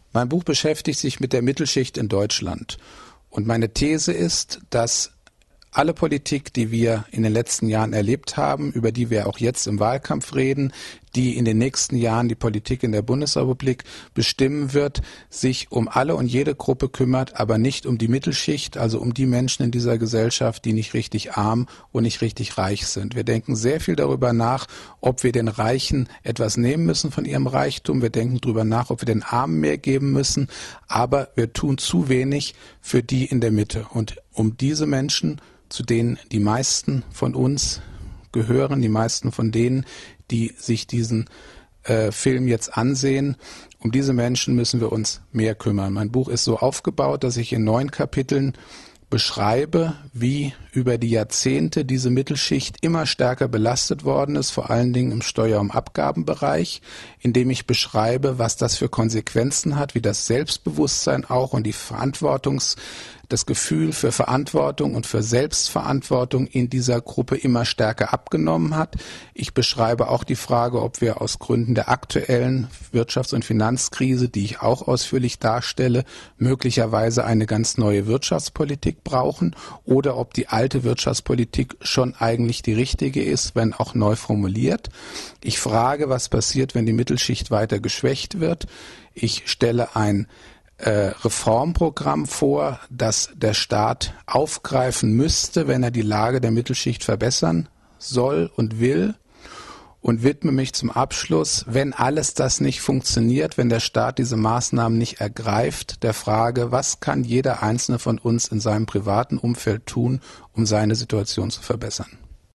Mein Buch beschäftigt sich mit der Mittelschicht in Deutschland. Und meine These ist, dass alle Politik, die wir in den letzten Jahren erlebt haben, über die wir auch jetzt im Wahlkampf reden, die in den nächsten Jahren die Politik in der Bundesrepublik bestimmen wird, sich um alle und jede Gruppe kümmert, aber nicht um die Mittelschicht, also um die Menschen in dieser Gesellschaft, die nicht richtig arm und nicht richtig reich sind. Wir denken sehr viel darüber nach, ob wir den Reichen etwas nehmen müssen von ihrem Reichtum. Wir denken darüber nach, ob wir den Armen mehr geben müssen, aber wir tun zu wenig für die in der Mitte. Und um diese Menschen, zu denen die meisten von uns gehören, die meisten von denen, die sich diesen Film jetzt ansehen, um diese Menschen müssen wir uns mehr kümmern. Mein Buch ist so aufgebaut, dass ich in 9 Kapiteln beschreibe, wie über die Jahrzehnte diese Mittelschicht immer stärker belastet worden ist, vor allen Dingen im Steuer- und Abgabenbereich, indem ich beschreibe, was das für Konsequenzen hat, wie das Selbstbewusstsein auch und das Gefühl für Verantwortung und für Selbstverantwortung in dieser Gruppe immer stärker abgenommen hat. Ich beschreibe auch die Frage, ob wir aus Gründen der aktuellen Wirtschafts- und Finanzkrise, die ich auch ausführlich darstelle, möglicherweise eine ganz neue Wirtschaftspolitik brauchen oder ob die alte Wirtschaftspolitik schon eigentlich die richtige ist, wenn auch neu formuliert. Ich frage, was passiert, wenn die Mittelschicht weiter geschwächt wird. Ich stelle ein Reformprogramm vor, das der Staat aufgreifen müsste, wenn er die Lage der Mittelschicht verbessern soll und will, und widme mich zum Abschluss, wenn alles das nicht funktioniert, wenn der Staat diese Maßnahmen nicht ergreift, der Frage, was kann jeder Einzelne von uns in seinem privaten Umfeld tun, um seine Situation zu verbessern.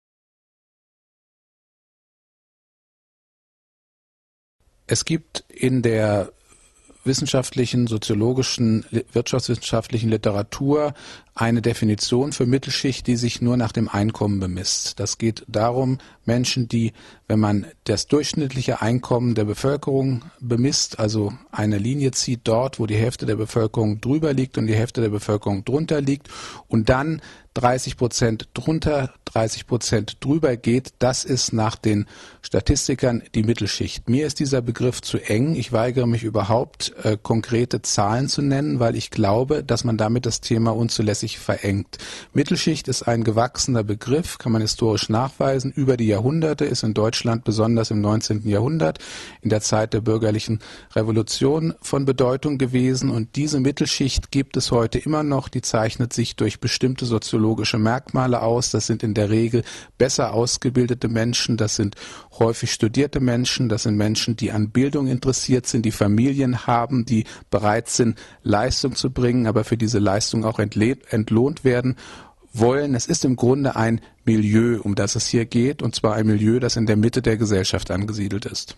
Es gibt in der wissenschaftlichen, soziologischen, wirtschaftswissenschaftlichen Literatur eine Definition für Mittelschicht, die sich nur nach dem Einkommen bemisst. Das geht darum, Menschen, die, wenn man das durchschnittliche Einkommen der Bevölkerung bemisst, also eine Linie zieht dort, wo die Hälfte der Bevölkerung drüber liegt und die Hälfte der Bevölkerung drunter liegt und dann 30% drunter, 30% drüber geht, das ist nach den Statistikern die Mittelschicht. Mir ist dieser Begriff zu eng. Ich weigere mich überhaupt, konkrete Zahlen zu nennen, weil ich glaube, dass man damit das Thema unzulässig verengt. Mittelschicht ist ein gewachsener Begriff, kann man historisch nachweisen. Über die Jahrhunderte ist in Deutschland, besonders im 19. Jahrhundert, in der Zeit der bürgerlichen Revolution von Bedeutung gewesen. Und diese Mittelschicht gibt es heute immer noch. Die zeichnet sich durch bestimmte soziologische Merkmale aus. Das sind in der Regel besser ausgebildete Menschen, das sind häufig studierte Menschen, das sind Menschen, die an Bildung interessiert sind, die Familien haben, die bereit sind, Leistung zu bringen, aber für diese Leistung auch entlohnt werden wollen. Es ist im Grunde ein Milieu, um das es hier geht, und zwar ein Milieu, das in der Mitte der Gesellschaft angesiedelt ist.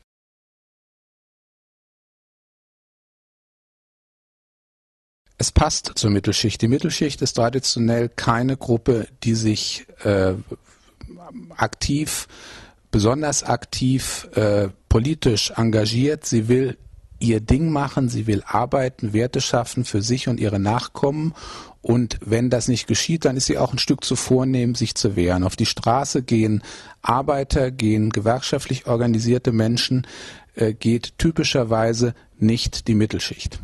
Es passt zur Mittelschicht. Die Mittelschicht ist traditionell keine Gruppe, die sich besonders aktiv politisch engagiert. Sie will ihr Ding machen, sie will arbeiten, Werte schaffen für sich und ihre Nachkommen. Und wenn das nicht geschieht, dann ist sie auch ein Stück zu vornehm, sich zu wehren. Auf die Straße gehen Arbeiter, gehen gewerkschaftlich organisierte Menschen, geht typischerweise nicht die Mittelschicht.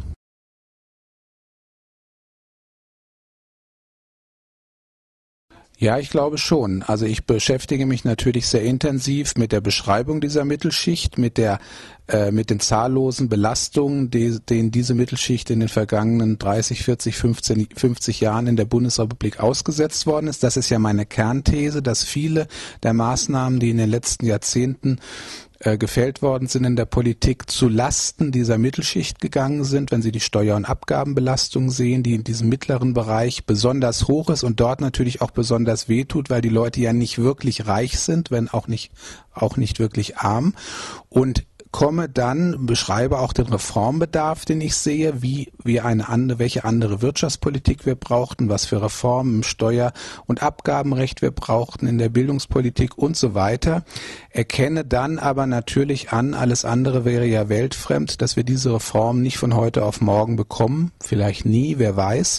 Ja, ich glaube schon. Also ich beschäftige mich natürlich sehr intensiv mit der Beschreibung dieser Mittelschicht, mit den zahllosen Belastungen, denen diese Mittelschicht in den vergangenen 30, 40, 50 Jahren in der Bundesrepublik ausgesetzt worden ist. Das ist ja meine Kernthese, dass viele der Maßnahmen, die in den letzten Jahrzehnten gefällt worden sind in der Politik, zu Lasten dieser Mittelschicht gegangen sind, wenn Sie die Steuer- und Abgabenbelastung sehen, die in diesem mittleren Bereich besonders hoch ist und dort natürlich auch besonders wehtut, weil die Leute ja nicht wirklich reich sind, wenn auch nicht wirklich arm. Und beschreibe auch den Reformbedarf, den ich sehe, welche andere Wirtschaftspolitik wir brauchten, was für Reformen im Steuer- und Abgabenrecht wir brauchten, in der Bildungspolitik und so weiter. Erkenne dann aber natürlich an, alles andere wäre ja weltfremd, dass wir diese Reformen nicht von heute auf morgen bekommen, vielleicht nie, wer weiß.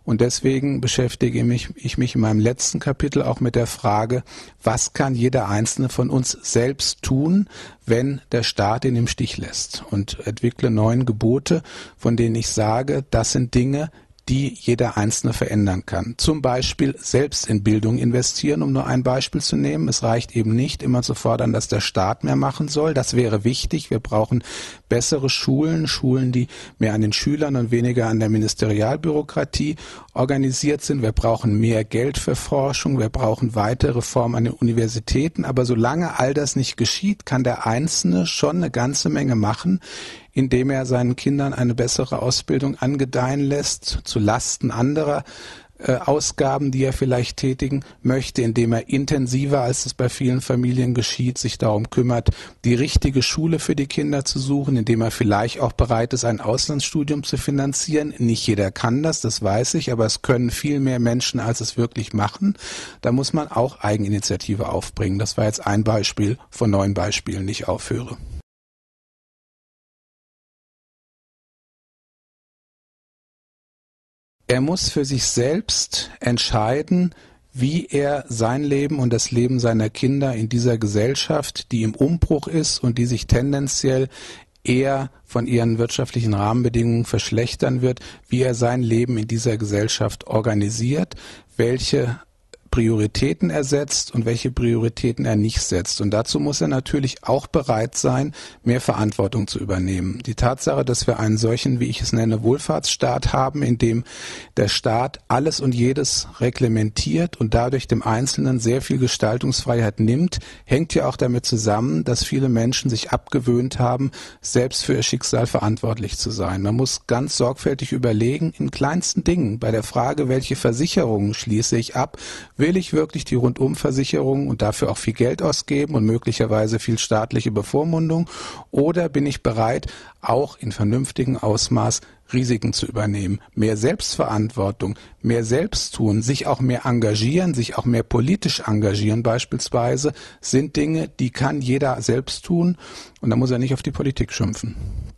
Und deswegen beschäftige ich mich in meinem letzten Kapitel auch mit der Frage, was kann jeder Einzelne von uns selbst tun, wenn der Staat ihn im Stich lässt, und entwickle 9 Gebote, von denen ich sage, das sind Dinge, die jeder Einzelne verändern kann. Zum Beispiel selbst in Bildung investieren, um nur ein Beispiel zu nehmen. Es reicht eben nicht, immer zu fordern, dass der Staat mehr machen soll. Das wäre wichtig. Wir brauchen bessere Schulen, die mehr an den Schülern und weniger an der Ministerialbürokratie organisiert sind. Wir brauchen mehr Geld für Forschung. Wir brauchen weitere Reformen an den Universitäten. Aber solange all das nicht geschieht, kann der Einzelne schon eine ganze Menge machen, indem er seinen Kindern eine bessere Ausbildung angedeihen lässt, zu Lasten anderer Ausgaben, die er vielleicht tätigen möchte, indem er intensiver, als es bei vielen Familien geschieht, sich darum kümmert, die richtige Schule für die Kinder zu suchen, indem er vielleicht auch bereit ist, ein Auslandsstudium zu finanzieren. Nicht jeder kann das, das weiß ich, aber es können viel mehr Menschen, als es wirklich machen. Da muss man auch Eigeninitiative aufbringen. Das war jetzt ein Beispiel von 9 Beispielen, die ich aufführe. Er muss für sich selbst entscheiden, wie er sein Leben und das Leben seiner Kinder in dieser Gesellschaft, die im Umbruch ist und die sich tendenziell eher von ihren wirtschaftlichen Rahmenbedingungen verschlechtern wird, wie er sein Leben in dieser Gesellschaft organisiert, welche Prioritäten er setzt und welche Prioritäten er nicht setzt. Und dazu muss er natürlich auch bereit sein, mehr Verantwortung zu übernehmen. Die Tatsache, dass wir einen solchen, wie ich es nenne, Wohlfahrtsstaat haben, in dem der Staat alles und jedes reglementiert und dadurch dem Einzelnen sehr viel Gestaltungsfreiheit nimmt, hängt ja auch damit zusammen, dass viele Menschen sich abgewöhnt haben, selbst für ihr Schicksal verantwortlich zu sein. Man muss ganz sorgfältig überlegen, in kleinsten Dingen, bei der Frage, welche Versicherungen schließe ich ab, will ich wirklich die Rundumversicherung und dafür auch viel Geld ausgeben und möglicherweise viel staatliche Bevormundung, oder bin ich bereit, auch in vernünftigem Ausmaß Risiken zu übernehmen? Mehr Selbstverantwortung, mehr Selbsttun, sich auch mehr engagieren, sich auch mehr politisch engagieren beispielsweise, sind Dinge, die kann jeder selbst tun, und da muss er nicht auf die Politik schimpfen.